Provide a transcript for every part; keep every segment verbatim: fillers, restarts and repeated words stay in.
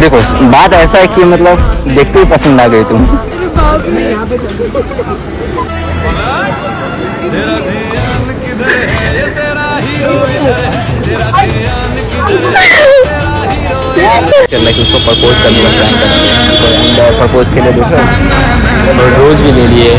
देखो बात ऐसा है कि मतलब देखते ही पसंद आ गई तुम। चल रहा है कि उसको प्रपोज करने का प्लान कर रहे हैं। प्रपोज के लिए देखो रोज भी ले लिए।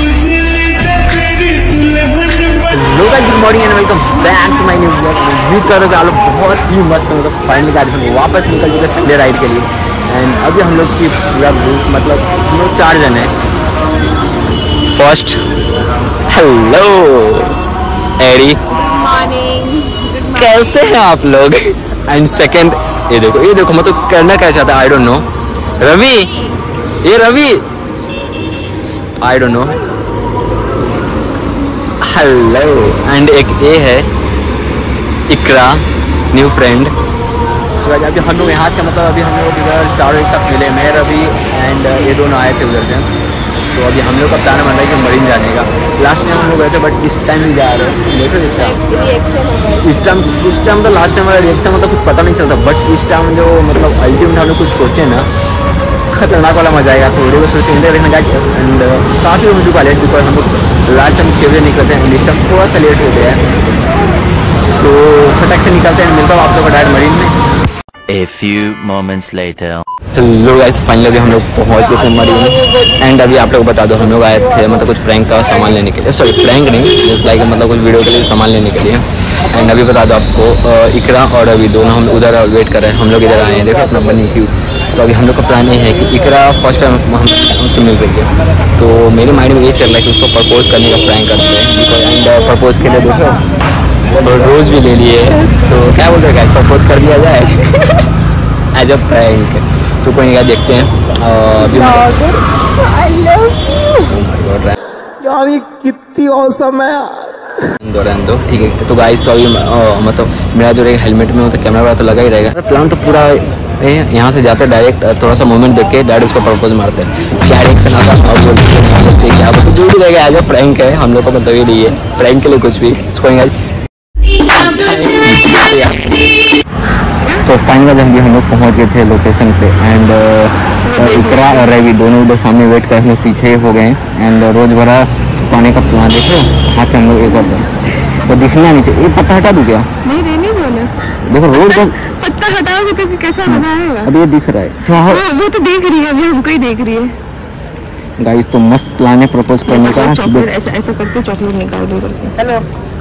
Hello guys, good morning and welcome back to my new blog. उम्मीद कर रहे हो कि आप लोग बहुत ही मस्त मतलब फाइनली गाड़ी हम वापस निकल चुके संडे राइड के लिए। एंड अभी हम लोग की पूरा ग्रुप मतलब हम लोग चार जन हैं। फर्स्ट हेलो एरी, मॉर्निंग, कैसे हैं आप लोग? एंड सेकंड ये देखो ये देखो मतलब करना क्या चाहता है आई डोंट नो। रवि, ये Ravi I don't know. Hello and एक ये है इकरा, न्यू फ्रेंड। सो अभी हम लोग यहाँ से मतलब अभी हम लोग इधर चारों एक साथ मिले, मैं रवि एंड ये दोनों आए थे उधर से। तो अभी हम लोग का प्लान बन रहा है कि मरीन जाने का। लास्ट टाइम हम लोग गए थे बट इस टाइम भी जा रहे हैं। देखो इस टाइम इस टाइम इस टाइम तो लास्ट टाइम वाला रिएक्शन मतलब कुछ पता नहीं चलता, बट इस टाइम जो मतलब अल्टीमेट हम लोग कुछ सोचे ना, खतरनाक वाला मजा आएगा। तो वीडियो को सोचते हैं देखना गाइस। एंड काफ़ी हो चुका लेट बिकॉज हम लोग लास्ट टाइम छः बजे निकलते हैं, इस टाइम थोड़ा सा लेट हो गया है। तो फटाक से निकलते हैं, मिलता हूँ आप लोग को डायरेक्ट मरीन में। A few moments later. Hello guys, finally अभी हम लोग पहुँच गए थे मरीन। एंड अभी आप लोग बता दो हम लोग आए थे मतलब कुछ प्रैंक का सामान लेने के लिए, सॉरी प्रैंक नहीं जस्ट लाइक मतलब कुछ वीडियो के लिए सामान लेने के लिए। एंड अभी बता दो आपको इकरा और अभी दोनों हम उधर वेट कर रहे हैं, हम लोग इधर आए हैं। देखो अपना बनी क्यूट। तो अभी हम लोग का प्लान ये है कि इकरा फर्स्ट टाइम हम हमसे मिल रही है, तो मेरे माइंड में ये चल रहा है कि उसको प्रपोज करने का प्रैंक करते हैं। बिकॉज एंड प्रपोज के लिए देखो रोज़ भी ले लिए, तो क्या बोलते हैं क्या प्रपोज कर दिया जाए एज अ प्रैंक। सो कोई नहीं, देखते हैं। यार ये कितनी औसम है यार। दौरान दो ठीक है। तो गाइस तो अभी मतलब मेरा जो रहेगा हेलमेट में मतलब कैमरा वाला तो लगा ही रहेगा। प्लान तो पूरा यहाँ से जाते डायरेक्ट थोड़ा सा मोमेंट देख के डायरेक्ट उसको प्रपोज मारते हैं। क्या रिएक्शन आता है और बोलते हैं क्या बोलते जो भी रहेगा एज अ प्रैंक है हम लोग को मतलब ये नहीं है प्रैंक के लिए कुछ भी। सो फाइनल जब हम लोग पहुँच गए थे लोकेशन पे। एंड इकरा और रवि दोनों उधर सामने वेट कर हम लोग पीछे हो गए। एंड रोज भरा पाने का प्लान देखो यहाँ पे हम लोग ये करते हैं। तो दिखना नहीं चाहिए, ये पत्ता हटा दूँ क्या? नहीं नहीं नहीं बोले। देखो रोड का पत्ता हटाओगे तो कैसा बनाएगा? अब ये दिख रहा है तो हाँ वो तो देख रही है, अभी हमको ही देख रही है। गाइस तो मस्त प्लान है प्रपोज करने का। चॉकलेट ऐसा ऐसा करते चॉकलेट निकाल दो करके। हेलो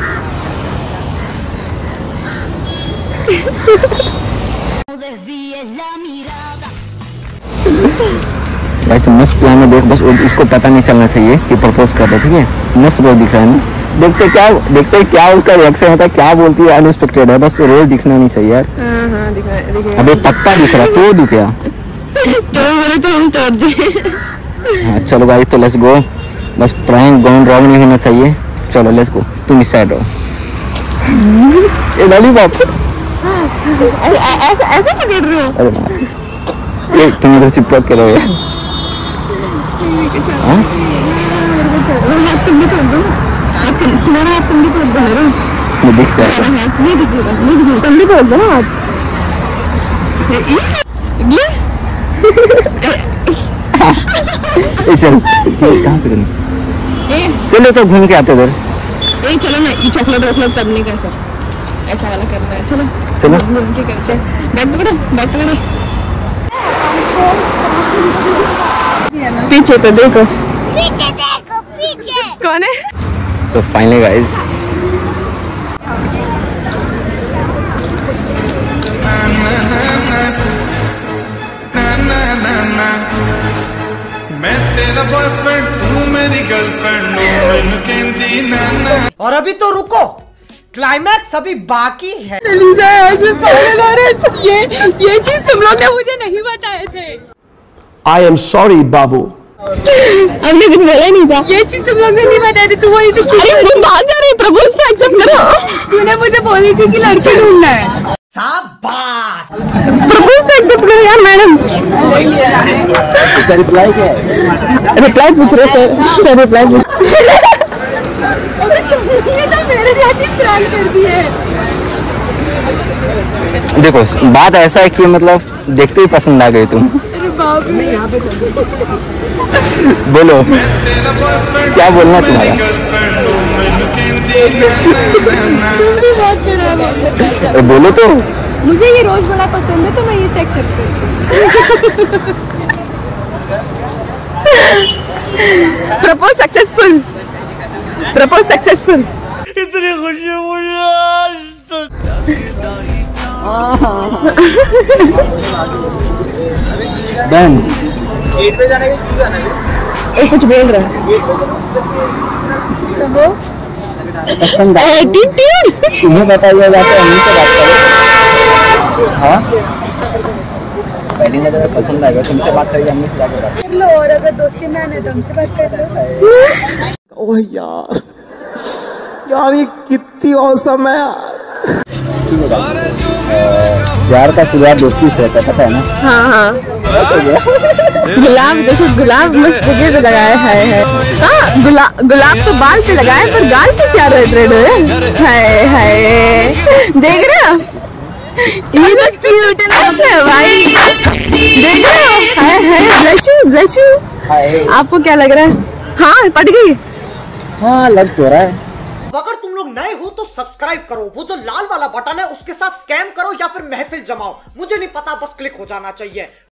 गाइस मस्त प्लान है, देख बस उसको पता नहीं चलना चाहिए कि प्रपोज कर रहे। ठीक है, मस्त रोज दिख रहा है ना। देखते क्या देखते क्या उसका रिएक्शन होता है, क्या बोलती है। अनएक्सपेक्टेड है, बस रोज दिखना नहीं चाहिए यार। हाँ हाँ दिख रहा है, दिख रहा है। अबे पत्ता दिख रहा तो दिख गया तो बोले तो हम तोड़ दे। हाँ चलो गाइस तो लेट्स गो। बस प्रैंक गॉन रॉन्ग नहीं होना चाहिए। चलो लेट्स गो, तुम इस साइड रहो। ये लॉलीपॉप ऐसा ऐसा पकड़ रहे हो? अरे ये तुम इधर चिपक के रहो यार। हाँ हाथ तुम भी तोड़ दो, तुम्हारा हाथ तुम भी तोड़ दो मेरा। मैं दिख रहा है हाथ नहीं दीजिएगा, नहीं दीजिएगा, तुम भी तोड़ दो ना हाथ। चल कहाँ पे तुम? चलो तो घूम के आते इधर। ए चलो ना, ये चॉकलेट वॉकलेट करने का सब ऐसा वाला करना है। चलो चलो ठीक है, चल बैग पकड़ो, बैग पकड़ो। पीछे तो देखो, पीछे देखो, पीछे कौन है? सो फाइनली गाइस मैं तेरा बॉयफ्रेंड तू मेरी गर्लफ्रेंड। और अभी तो रुको, क्लाइमैक्स अभी बाकी है। ये ये चीज तुम लोग ने मुझे नहीं बताए थे। आई एम सॉरी बाबू। हमने कुछ बोला नहीं था। ये चीज तुम लोग ने नहीं बताई थी। तू वही तो अरे तुम बाहर जा रही प्रपोज तो एक्सेप्ट करो। तूने मुझे बोली थी कि लड़की ढूंढना है। शाबाश। प्रपोज तो एक्सेप्ट करो यार मैडम। रिप्लाई क्या है? रिप्लाई पूछ रहे सर, सर रिप्लाई पूछ। ये तो मेरे साथ ही प्रैंक कर दिए। देखो बात ऐसा है कि मतलब देखते ही पसंद आ गई तुम। बोलो क्या बोलना तुम्हारा? बोलो तो। मुझे ये रोज बड़ा पसंद है तो मैं ये से एक्सेप्ट करती हूँ। Propose successful, propose successful. इतनी खुशी मुझे आज तक। बहन ये कुछ बोल रहा है तो वो पसंद एटीट्यूड। तुम्हें बताइए जाते हम से बात करें। हाँ पहली नजर में पसंद आएगा तुमसे बात करिए हम से जाकर बात कर लो और अगर दोस्ती में आने तो हमसे बात कर लो। ओह यार यार ये कितनी औसम है यार। प्यार का शुरुआत दोस्ती से होता है पता है ना? हाँ हाँ बस हो गया। गुलाब देखो गुलाब मस्त जगह पे लगाया है, है। हाँ गुलाब गुलाब तो बाल पे लगाया पर गाल पे क्या रेड रेड है? हाय हाय देख रहे हो ये तो क्यूटनेस है भाई। देख रहे हो हाय हाय ब्लशिंग ब्लशिंग। आपको क्या लग रहा है? हाँ पट गई। हाँ लग तो रहा है। अगर तुम लोग नए हो तो सब्सक्राइब करो, वो जो लाल वाला बटन है उसके साथ स्कैम करो या फिर महफिल जमाओ, मुझे नहीं पता, बस क्लिक हो जाना चाहिए।